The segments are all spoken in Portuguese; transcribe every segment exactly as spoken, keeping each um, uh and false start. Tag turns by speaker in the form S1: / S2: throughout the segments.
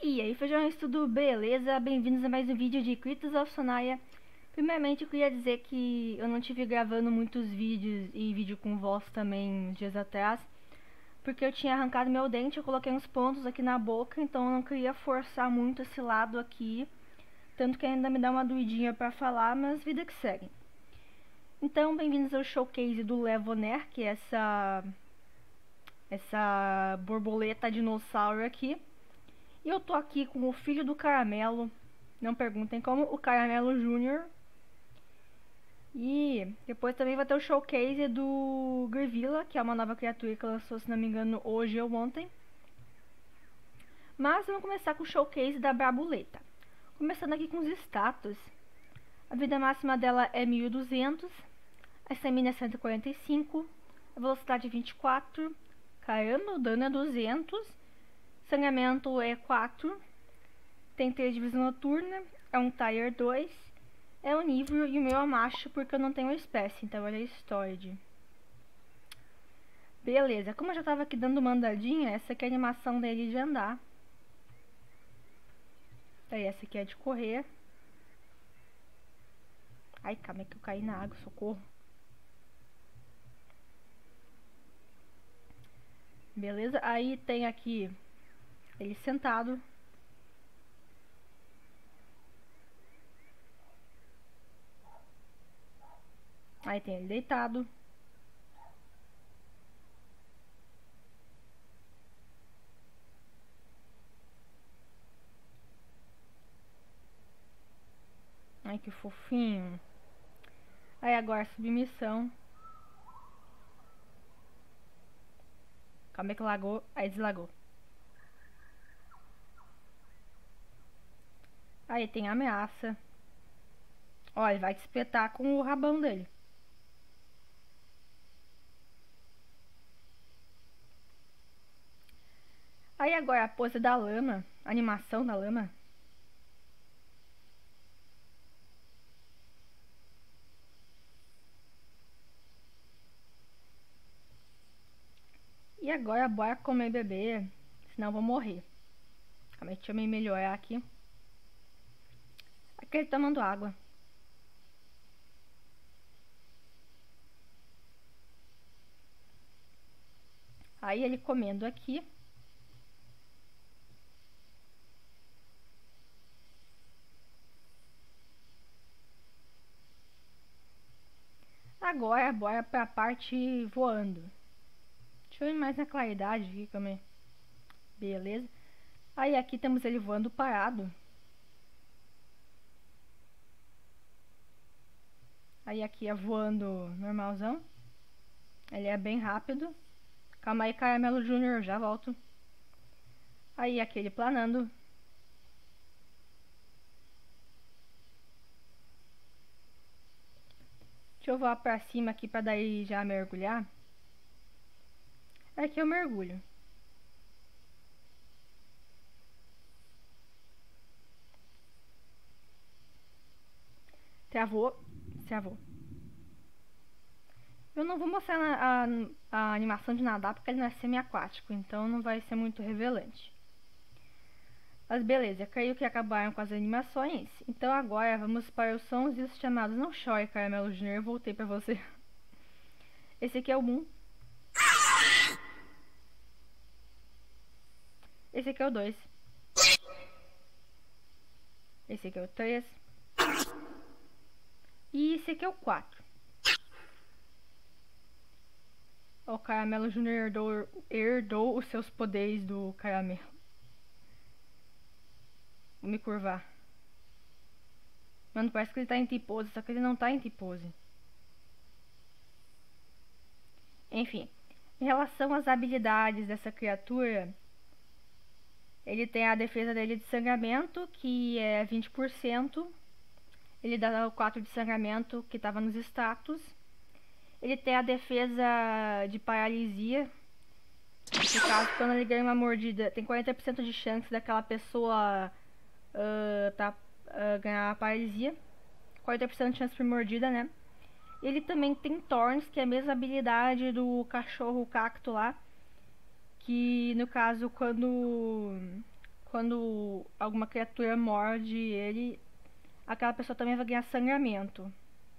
S1: E aí, feijões, tudo beleza? Bem-vindos a mais um vídeo de Cryptos of Sonaia. Primeiramente, eu queria dizer que eu não tive gravando muitos vídeos e vídeo com voz também uns dias atrás, porque eu tinha arrancado meu dente, eu coloquei uns pontos aqui na boca, então eu não queria forçar muito esse lado aqui, tanto que ainda me dá uma doidinha pra falar, mas vida que segue. Então, bem-vindos ao showcase do Levoner, que é essa, essa borboleta dinossauro aqui. E eu tô aqui com o filho do Caramelo, não perguntem como, o Caramelo Júnior. E depois também vai ter o showcase do Grevilla, que é uma nova criatura que lançou, se não me engano, hoje ou ontem. Mas vamos começar com o showcase da Brabuleta. Começando aqui com os status. A vida máxima dela é mil e duzentos, a estamina é cento e quarenta e cinco, a velocidade é vinte e quatro, caramba, o dano é duzentos, sangramento é quatro, tem três de visão noturna, é um Tier dois, é onívoro e o meu é macho porque eu não tenho espécie, então ele é Stoid. Beleza, como eu já tava aqui dando uma andadinha, essa aqui é a animação dele de andar. Daí essa aqui é de correr. Ai, calma, é que eu caí na água, socorro. Beleza, aí tem aqui ele sentado. Aí tem ele deitado. Ai, que fofinho. Aí agora submissão. Calma aí que lagou. Aí deslagou. Aí tem ameaça. Ó, ele vai te espetar com o rabão dele. Aí agora a pose da lama. A animação da lama. E agora bora comer e beber. Senão eu vou morrer. Calma aí, deixa eu me melhorar aqui. Aqui ele tomando água. Aí ele comendo aqui. Agora bora pra parte voando. Deixa eu ir mais na claridade aqui também. Beleza. Aí aqui temos ele voando parado. Aí aqui é voando normalzão. Ele é bem rápido. Calma aí, Caramelo Júnior, já volto. Aí aqui ele planando. Deixa eu voar pra cima aqui pra daí já mergulhar. Aqui eu mergulho. Travou. Travou. Eu não vou mostrar a, a, a animação de nadar porque ele não é semi-aquático, então não vai ser muito revelante. Mas beleza, creio que acabaram com as animações. Então agora vamos para os sons e os chamados. Não chore, Caramelo Júnior, eu voltei pra você. Esse aqui é o um. Esse aqui é o dois. Esse aqui é o três. E esse aqui é o quatro. O Caramelo Júnior herdou, herdou os seus poderes do caramelo. Vou me curvar. Mano, parece que ele tá em T-pose, só que ele não tá em T-pose. Enfim, em relação às habilidades dessa criatura, ele tem a defesa dele de sangramento, que é vinte por cento. Ele dá o quatro de sangramento, que estava nos status. Ele tem a defesa de paralisia. No caso, quando ele ganha uma mordida, tem quarenta por cento de chance daquela pessoa uh, tá, uh, ganhar a paralisia. quarenta por cento de chance por mordida, né? Ele também tem Thorns, que é a mesma habilidade do cachorro cacto lá. Que no caso, quando quando alguma criatura morde ele, aquela pessoa também vai ganhar sangramento.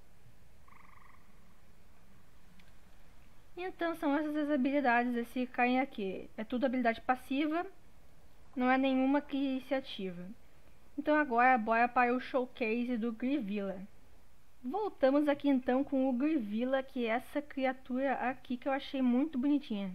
S1: Então são essas as habilidades desse carinha aqui. É tudo habilidade passiva, não é nenhuma que se ativa. Então agora bora para o showcase do Grivilla. Voltamos aqui então com o Grivilla, que é essa criatura aqui que eu achei muito bonitinha.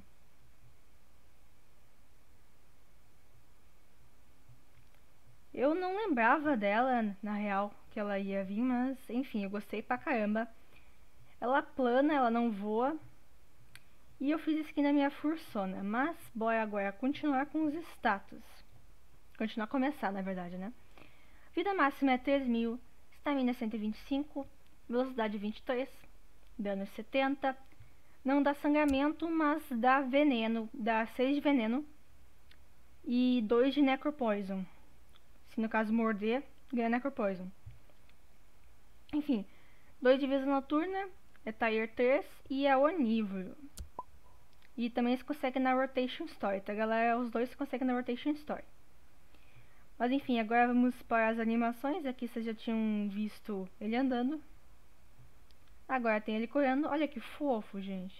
S1: Eu não lembrava dela, na real, que ela ia vir, mas enfim, eu gostei pra caramba. Ela plana, ela não voa. E eu fiz skin na minha Fursona, mas bora agora continuar com os status. Continuar a começar, na verdade, né? Vida máxima é três mil, estamina cento e vinte e cinco, velocidade vinte e três, dano setenta. Não dá sangramento, mas dá veneno, dá seis de veneno e dois de necropoison. Se no caso morder, ganha necropoison. Enfim, dois de visão noturna, é tier três e é onívoro. E também se consegue na Rotation Story, tá galera? Os dois se conseguem na Rotation Story. Mas enfim, agora vamos para as animações. Aqui vocês já tinham visto ele andando. Agora tem ele correndo. Olha que fofo, gente.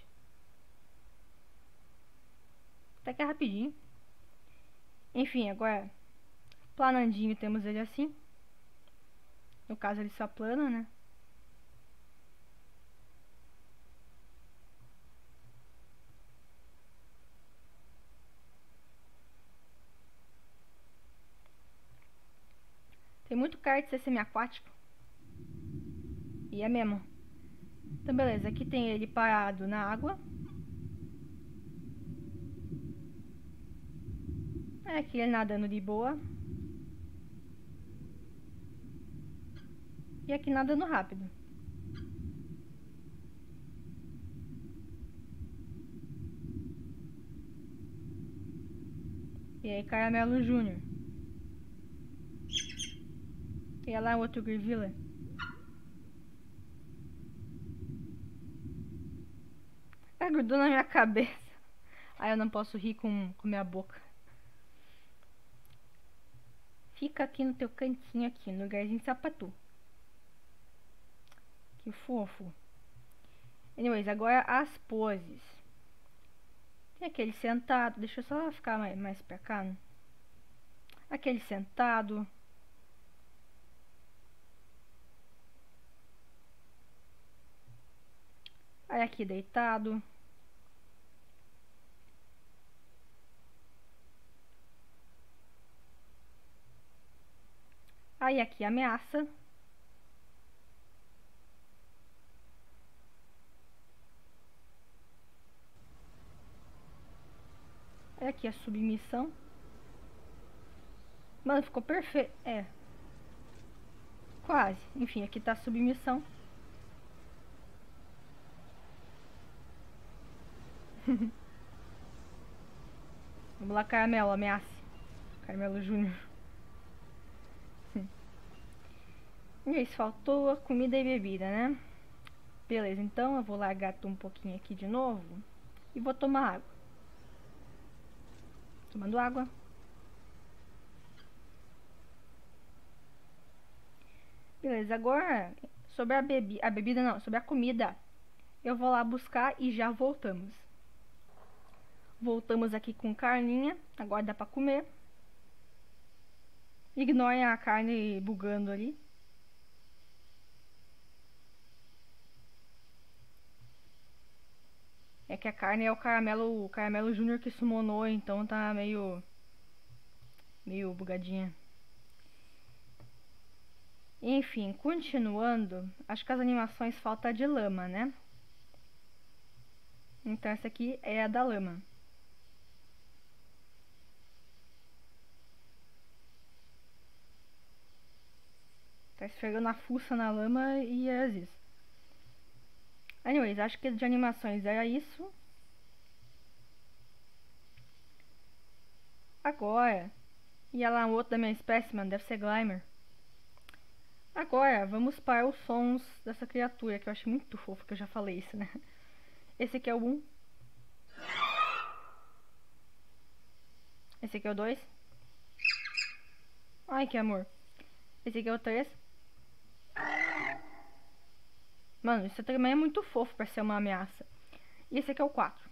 S1: Até que é rapidinho. Enfim, agora planandinho temos ele assim. No caso ele só plana, né? Tem muito cara de ser semi-aquático. E é mesmo. Então beleza, aqui tem ele parado na água. É aqui ele nadando de boa. E aqui nadando rápido. E aí Caramelo Júnior. E olha lá outro Grivilla. Ah, grudou na minha cabeça. Aí eu não posso rir com, com minha boca. Fica aqui no teu cantinho aqui, no lugarzinho sapatu. Que fofo. Anyways, agora as poses. Tem aquele sentado. Deixa eu só ficar mais, mais pra cá. Né? Aquele sentado. Aí aqui deitado. Aí aqui ameaça. Aí aqui a submissão. Mano, ficou perfeito. É. Quase. Enfim, aqui tá a submissão. Vamos lá, Caramelo, ameace. Caramelo Júnior. E isso, faltou a comida e bebida, né? Beleza, então eu vou largar um pouquinho aqui de novo. E vou tomar água. Tomando água. Beleza, agora sobre a bebida, a bebida não, sobre a comida. Eu vou lá buscar e já voltamos. Voltamos aqui com carninha. Agora dá pra comer. Ignorem a carne bugando ali. É que a carne é o caramelo, o caramelo júnior que summonou, então tá meio meio bugadinha. Enfim, continuando, acho que as animações falta de lama, né? Então essa aqui é a da lama. Tá esfregando a fuça na lama e é isso. Anyways, acho que de animações era isso. Agora, e ela é um outro da minha espécie, mano, deve ser Glimmer. Agora, vamos para os sons dessa criatura, que eu achei muito fofo, que eu já falei isso, né? Esse aqui é o um. Esse aqui é o dois. Ai, que amor. Esse aqui é o três. Mano, isso também é muito fofo pra ser uma ameaça. E esse aqui é o quatro.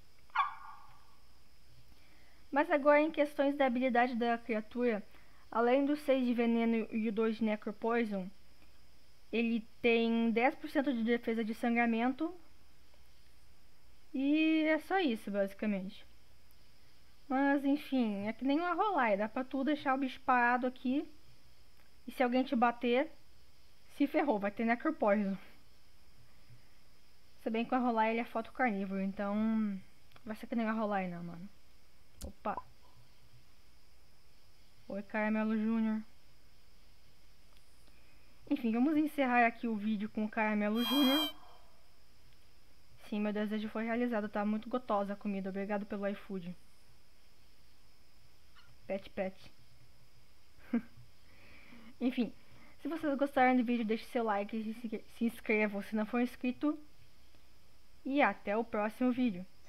S1: Mas agora em questões da habilidade da criatura, além do seis de veneno e o dois de necropoison, ele tem dez por cento de defesa de sangramento. E é só isso, basicamente. Mas enfim, é que nem um Arrolai, dá pra tu deixar o bicho parado aqui. E se alguém te bater, se ferrou, vai ter necropoison. Se bem que o Arrolai ele é fotocarnívoro, então vai ser que nem o Arrolai não, mano. Opa. Oi, Caramelo Júnior. Enfim, vamos encerrar aqui o vídeo com o Caramelo Júnior. Sim, meu desejo foi realizado, tá muito gostosa a comida. Obrigado pelo iFood. Pet, pet. Enfim, se vocês gostaram do vídeo, deixe seu like e se inscreva se não for inscrito. E até o próximo vídeo.